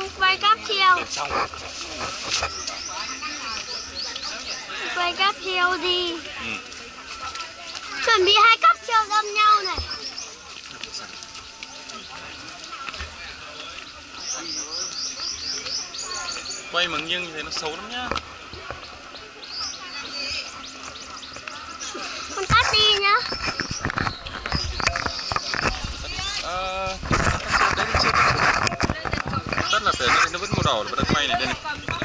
quay cáp treo. Quay cáp treo đi. Chuẩn bị 2 cáp treo đâm nhau này. Quay mà nghiêng như thế nó xấu lắm nhá. Con tắt đi nhá. Tắt là phải nó vẫn màu đỏ, nó vẫn quay này đây này.